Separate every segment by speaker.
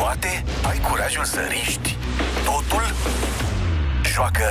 Speaker 1: toate? Ai curajul să riști totul? Joacă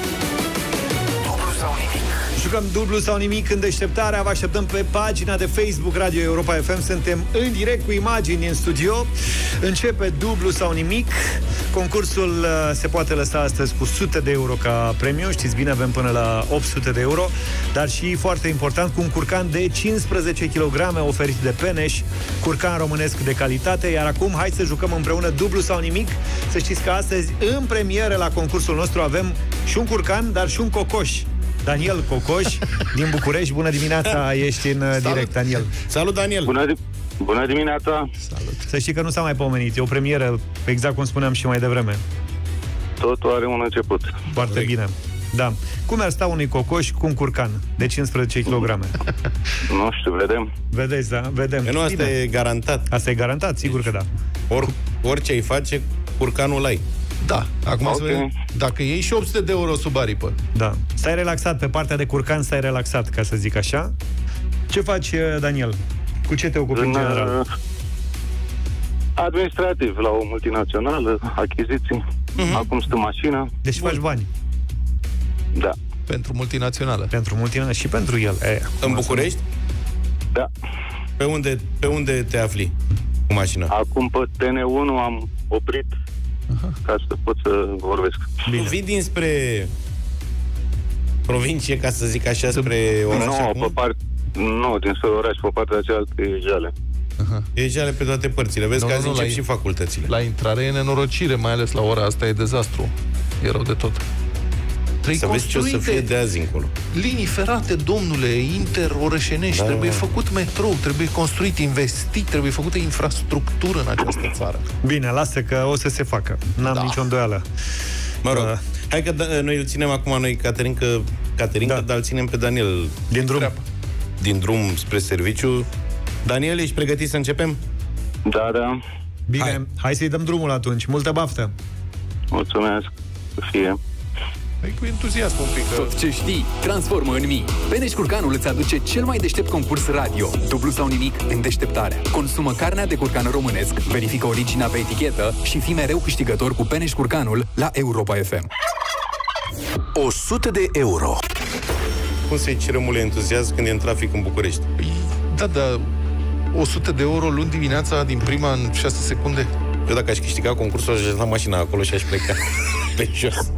Speaker 1: dublu sau nimic.
Speaker 2: Jucăm dublu sau nimic în deșteptarea. Vă așteptăm pe pagina de Facebook Radio Europa FM. Suntem în direct cu imagini în studio. Începe dublu sau nimic. Concursul se poate lăsa astăzi cu 100 de euro ca premiu. Știți bine, avem până la 800 de euro. Dar și foarte important, cu un curcan de 15 kg oferit de Peneș, curcan românesc de calitate. Iar acum hai să jucăm împreună dublu sau nimic. Să știți că astăzi în premieră la concursul nostru avem și un curcan, dar și un cocoș. Daniel Cocoș din București. Bună dimineața, ești în direct, Daniel.
Speaker 3: Salut, Daniel.
Speaker 4: Bună dimineața.
Speaker 2: Salut. Să știi că nu s-a mai pomenit, e o premieră, exact cum spuneam și mai devreme.
Speaker 4: Totul are un început.
Speaker 2: Foarte bine. Da. Cum ar sta unui cocoș cu un curcan de 15 kg?
Speaker 4: Nu știu, vedem.
Speaker 2: Vedeți, da? Vedem.
Speaker 3: Nu, asta e garantat.
Speaker 2: Asta e garantat, sigur că da.
Speaker 3: Orice îi face, curcanul ai.
Speaker 5: Da, acum să vedem. Dacă iei și 800 de euro sub aripă.
Speaker 2: Da. Stai relaxat, pe partea de curcan stai relaxat, ca să zic așa. Ce faci, Daniel? Cu ce te ocupi în general?
Speaker 4: Administrativ, la o multinațională, achiziții. Acum sunt în mașină.
Speaker 2: Deci faci bani.
Speaker 4: Da.
Speaker 5: Pentru multinațională.
Speaker 2: Pentru multinațională și pentru el.
Speaker 3: În București?
Speaker 4: Da.
Speaker 3: Pe unde te afli cu mașina?
Speaker 4: Acum pe TN1 am oprit ca să pot să vorbesc.
Speaker 3: Bine. Tu vii dinspre provincie, ca să zic așa, spre oraș?
Speaker 4: Nu, dinspre oraș, pe partea cealaltă e Jale.
Speaker 3: E Jale pe toate părțile. Vezi că azi încep și facultățile.
Speaker 5: La intrare e nenorocire, mai ales la ora asta, e dezastru. E rău de tot.
Speaker 3: Să vezi ce o să fie de azi încolo.
Speaker 5: Linii ferate, domnule, interorășenești, trebuie făcut metrou, trebuie construit, investit, trebuie făcută infrastructură în această țară.
Speaker 2: Bine, lasă că o să se facă. N-am nicio îndoială.
Speaker 3: Mă rog, hai că noi îl ținem acum, Caterinca, dar îl ținem pe Daniel din drum spre serviciu. Daniel, ești pregătit să începem?
Speaker 4: Da.
Speaker 2: Bine, hai să-i dăm drumul atunci. Multă baftă!
Speaker 4: Mulțumesc, să fie.
Speaker 5: Păi cu entuziasm un pic.
Speaker 6: Tot ce știi, transformă în mii. Peneș Curcanul îți aduce cel mai deștept concurs radio. Dublu sau nimic în deșteptarea. Consumă carnea de curcan românesc, verifică originea pe etichetă și fii mereu câștigător cu Peneș Curcanul la Europa FM.
Speaker 1: 100 de euro.
Speaker 3: Cum să-i cere mult entuziasm când e în trafic în București?
Speaker 5: Da, 100 de euro luni dimineața din prima în 6 secunde.
Speaker 3: Eu dacă aș câștiga concursul, aș lăsa mașina acolo și aș pleca pe jos.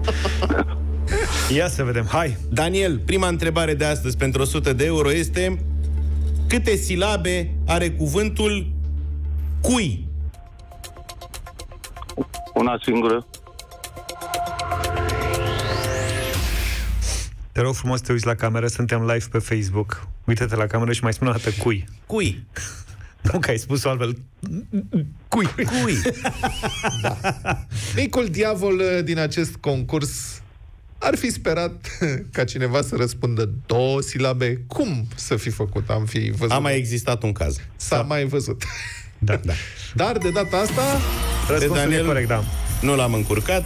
Speaker 2: Ia să vedem, hai!
Speaker 3: Daniel, prima întrebare de astăzi pentru 100 de euro este: câte silabe are cuvântul cui?
Speaker 4: Una singură.
Speaker 2: Te rog frumos să te uiți la cameră, suntem live pe Facebook. Uită-te la cameră și mai spune o dată cui.
Speaker 3: Cui?
Speaker 2: Nu că ai spus-o altfel. Cui?
Speaker 5: Da. Micul diavol din acest concurs ar fi sperat ca cineva să răspundă 2 silabe. Cum să fi făcut? Am fi văzut.
Speaker 3: A mai existat un caz.
Speaker 5: S-a mai văzut.
Speaker 2: Da.
Speaker 5: Dar de data asta
Speaker 2: răspunsul e corect, da.
Speaker 3: Nu l-am încurcat.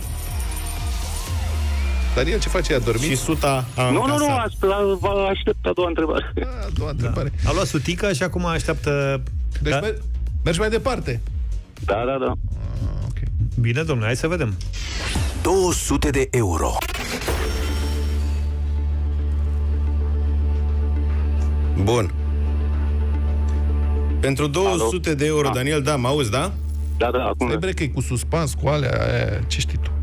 Speaker 5: Daniel, ce face? A dormit?
Speaker 3: Și suta a
Speaker 4: încasat. Nu, vă aștept a doua întrebare.
Speaker 5: A doua întrebare.
Speaker 2: A luat sutica și acum așteaptă...
Speaker 5: Deci mergi mai departe.
Speaker 4: Da.
Speaker 5: Okay.
Speaker 2: Bine, domnule, hai să vedem.
Speaker 1: 200 de euro.
Speaker 3: Bun. Pentru 200 de euro, Daniel, da, mă auzi, da?
Speaker 4: Da, acum.
Speaker 5: Trebuie că e cu suspans, cu alea, ce știi tu?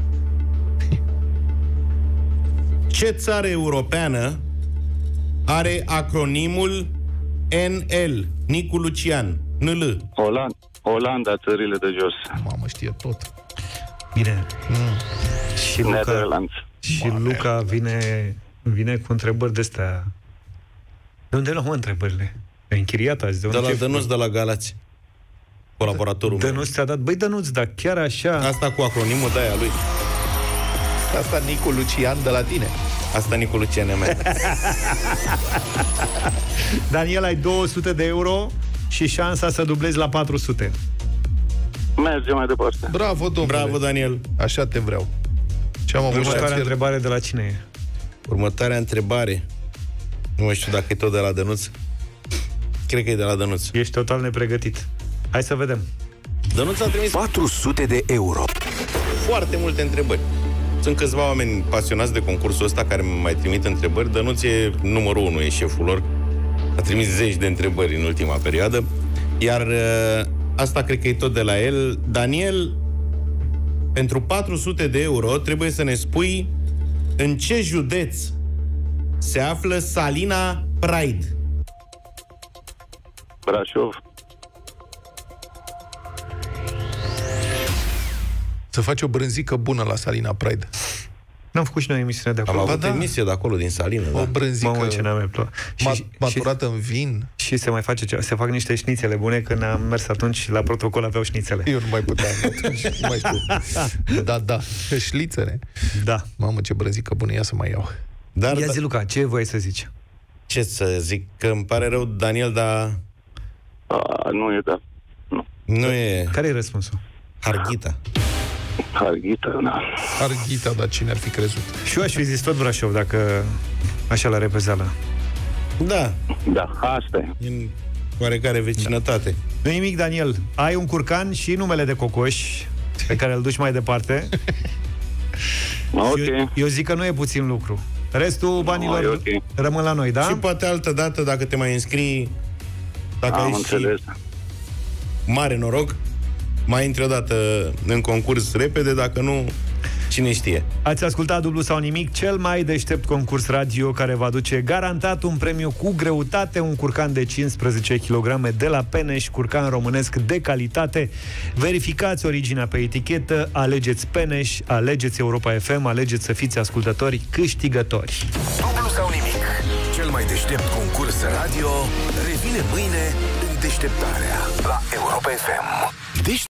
Speaker 3: Ce țară europeană are acronimul NL? Nicu Lucian. NL.
Speaker 4: Olanda, țările de jos.
Speaker 5: Mamă, știe tot.
Speaker 2: Bine. Și
Speaker 4: Netherlands.
Speaker 2: Și Luca vine cu întrebări de-astea. De unde luăm întrebările? E închiriat azi.
Speaker 3: De la Dănuț, de la Galați. Colaboratorul meu.
Speaker 2: Dănuț ți-a dat? Băi, Dănuț, dar chiar așa...
Speaker 3: Asta cu acronimul de-aia lui.
Speaker 5: Asta Nicu Lucian de la tine.
Speaker 3: Asta Nicu Lucian e mea.
Speaker 2: Daniel, ai 200 de euro și șansa să dublezi la 400.
Speaker 4: Merge mai departe.
Speaker 5: Bravo, domnule.
Speaker 3: Bravo, Daniel.
Speaker 5: Așa te vreau.
Speaker 2: Următoarea întrebare de la cine e?
Speaker 3: Următoarea întrebare. Nu mai știu dacă e tot de la Dănuț. Cred că e de la Dănuț.
Speaker 2: Ești total nepregătit. Hai să vedem.
Speaker 3: Dănuț a trimis
Speaker 1: 400 de euro.
Speaker 3: foarte multe întrebări. Sunt câțiva oameni pasionați de concursul ăsta care mai trimit întrebări. Dănuț e numărul 1, e șeful lor. A trimis zeci de întrebări în ultima perioadă. Iar asta cred că e tot de la el. Daniel, pentru 400 de euro trebuie să ne spui în ce județ se află Salina Pride.
Speaker 4: Brașov.
Speaker 5: Să faci o brânzică bună la Salina Pride.
Speaker 2: N-am făcut și noi emisiune de acolo.
Speaker 3: Am avut emisie de acolo, din Salină.
Speaker 5: O brânzică
Speaker 2: Mamă, ce n-am
Speaker 5: maturată în vin.
Speaker 2: Și se mai face ceva. Se fac niște șnițele bune. Când am mers atunci la protocol aveau șnițele.
Speaker 5: Eu nu mai puteam atunci, nu mai știu. Da, șlițere.
Speaker 2: Da.
Speaker 5: Mamă, ce brânzică bună, ia să mai iau.
Speaker 3: Dar,
Speaker 2: Ia zi, Luca, ce voiai să zici?
Speaker 3: ce să zic, că îmi pare rău, Daniel, dar
Speaker 4: Nu e, da.
Speaker 3: nu e
Speaker 2: Care e răspunsul?
Speaker 3: Harghita.
Speaker 4: Harghita, da.
Speaker 5: Harghita, dar cine ar fi crezut?
Speaker 2: Și eu aș fi zis tot Brașov, dacă așa la repezeală.
Speaker 3: Da,
Speaker 4: Da, asta e.
Speaker 3: în oarecare vecinătate.
Speaker 2: Nu nimic, Daniel. Ai un curcan și numele de cocoș pe care îl duci mai departe.
Speaker 4: Ok.
Speaker 2: Eu zic că nu e puțin lucru. Restul banilor
Speaker 4: e ok.
Speaker 2: rămân la noi, da?
Speaker 3: Și poate altă dată, dacă te mai înscrii, dacă
Speaker 4: Am
Speaker 3: ai
Speaker 4: înțeles.
Speaker 3: și mare noroc, mai intri o dată în concurs repede, dacă nu, cine știe.
Speaker 2: Ați ascultat Dublu sau Nimic, cel mai deștept concurs radio care va aduce garantat un premiu cu greutate, un curcan de 15 kg de la Peneș, curcan românesc de calitate. Verificați originea pe etichetă, alegeți Peneș, alegeți Europa FM, alegeți să fiți ascultători câștigători.
Speaker 1: Dublu sau Nimic, cel mai deștept concurs radio, revine mâine în deșteptarea la Europa FM.